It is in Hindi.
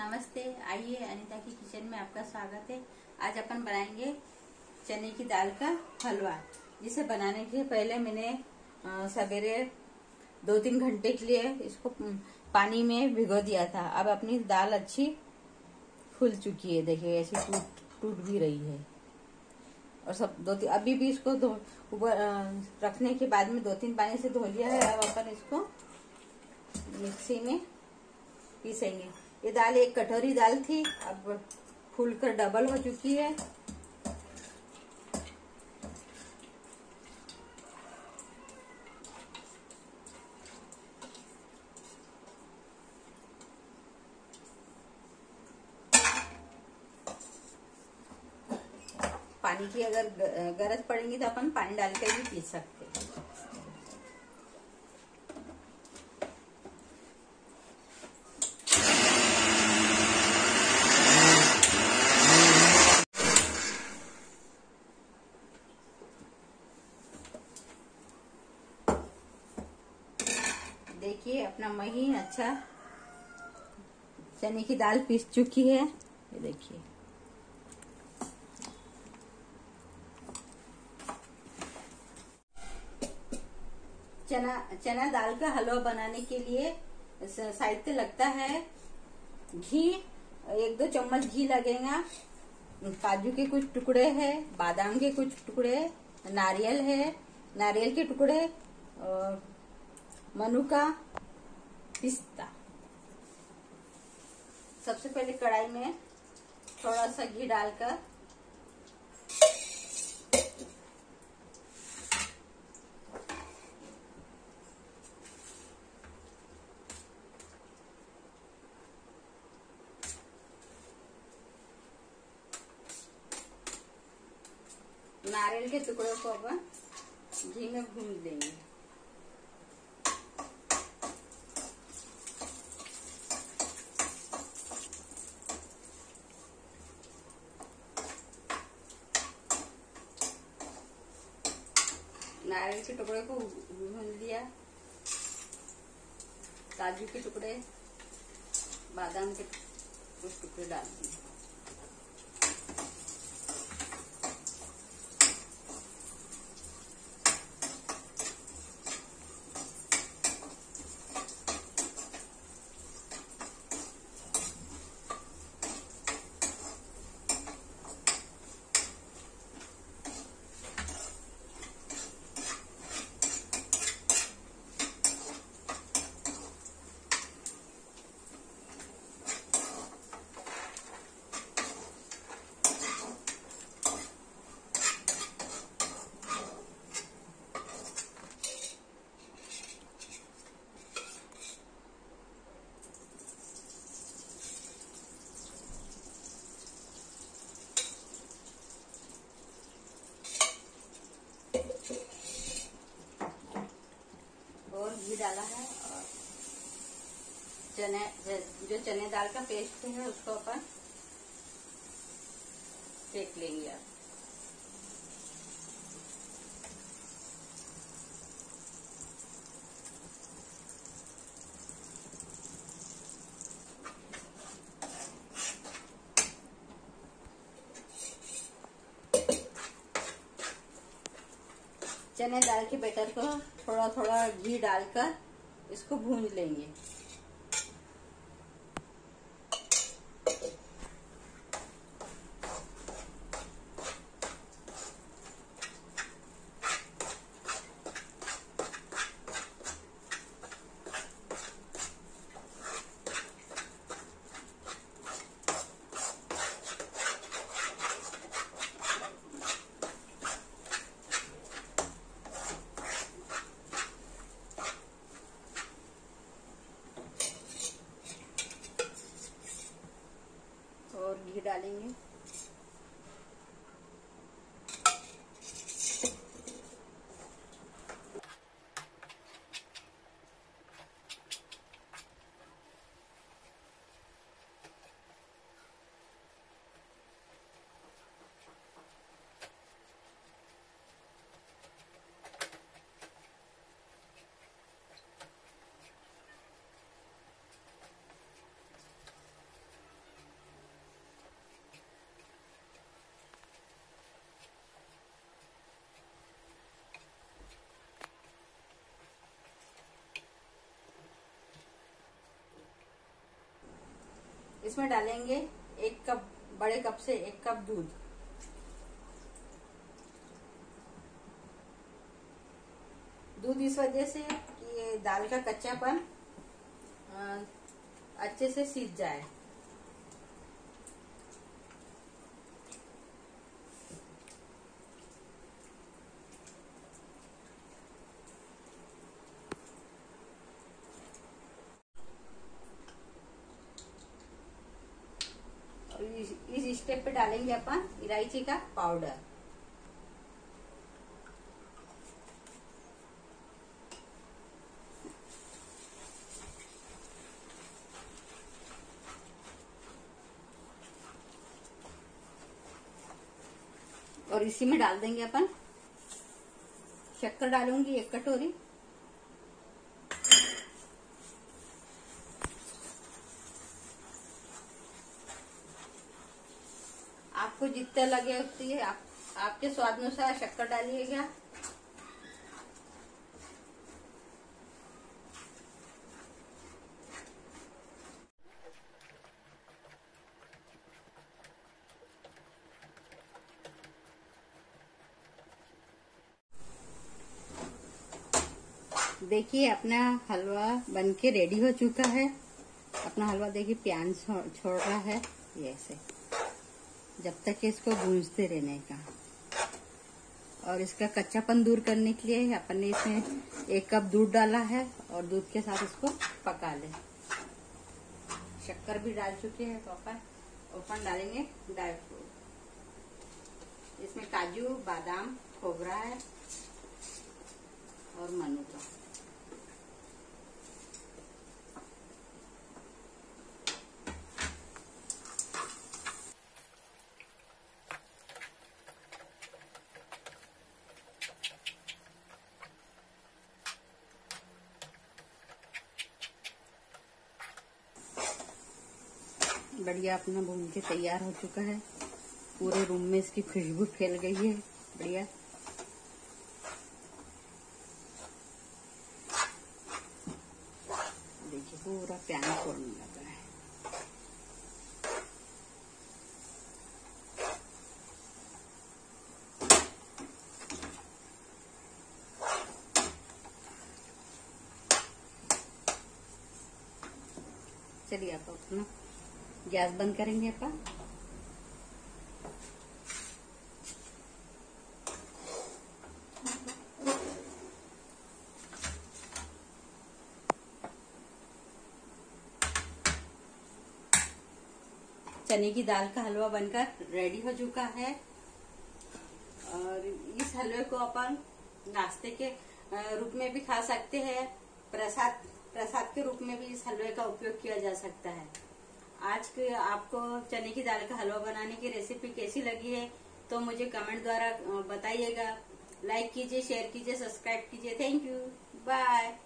नमस्ते। आइए अनीता की किचन में आपका स्वागत है। आज अपन बनाएंगे चने की दाल का हलवा। जिसे बनाने के पहले मैंने सवेरे 2-3 घंटे के लिए इसको पानी में भिगो दिया था। अब अपनी दाल अच्छी फूल चुकी है, देखिए ऐसी टूट भी रही है। और सब अभी भी इसको रखने के बाद में 2-3 पानी से धो लिया है। अब अपन इसको मिक्सी में पीसेंगे। ये दाल एक कटोरी दाल थी, अब फूलकर डबल हो चुकी है। पानी की अगर गरज पड़ेगी तो अपन पानी डाल के भी पी सकते हैं। देखिए अपना महीन अच्छा चने की दाल पीस चुकी है। ये देखिए चना दाल का हलवा बनाने के लिए साहित्य लगता है। घी 1-2 चम्मच घी लगेगा। काजू के कुछ टुकड़े हैं, बादाम के कुछ टुकड़े, नारियल है, नारियल के टुकड़े, मनुका, पिस्ता। सबसे पहले कढ़ाई में थोड़ा सा घी डालकर नारियल के टुकड़ों को अपन घी में भून देंगे। नारियल के टुकड़े को भून लिया। काजू के टुकड़े, बादाम के कुछ टुकड़े डाल दिए। और घी डाला है और जो चने दाल का पेस्ट है उसको अपन सेक लेंगे। अब चने दाल के बैटर को थोड़ा थोड़ा घी डालकर इसको भून लेंगे। इसमें डालेंगे 1 कप, बड़े कप से 1 कप दूध। दूध इस वजह से कि ये दाल का कच्चापन अच्छे से सीज जाए। इस स्टेप पे डालेंगे अपन इलायची का पाउडर। और इसी में डाल देंगे अपन शक्कर, डालूंगी 1 कटोरी। आपको जितने लगे उतनी है आपके स्वाद अनुसार शक्कर डालिएगा। देखिए अपना हलवा बनके रेडी हो चुका है। अपना हलवा देखिए प्यान छोड़ रहा है, ये ऐसे जब तक कि इसको भूंजते रहने का। और इसका कच्चापन दूर करने के लिए अपन ने इसमें 1 कप दूध डाला है और दूध के साथ इसको पका ले। शक्कर भी डाल चुके हैं। तो अपन डालेंगे ड्राई फ्रूट। इसमें काजू, बादाम, खोबरा है और मनुका। बढ़िया अपना भून के तैयार हो चुका है। पूरे रूम में इसकी खुशबू फैल गई है। बढ़िया देखिए पूरा प्यान छोड़ने लगा है। चलिए आप अपना गैस बंद करेंगे अपन। चने की दाल का हलवा बनकर रेडी हो चुका है। और इस हलवे को अपन नाश्ते के रूप में भी खा सकते हैं। प्रसाद के रूप में भी इस हलवे का उपयोग किया जा सकता है। आज के आपको चने की दाल का हलवा बनाने की रेसिपी कैसी लगी है तो मुझे कमेंट द्वारा बताइएगा। लाइक कीजिए, शेयर कीजिए, सब्सक्राइब कीजिए। Thank you, bye.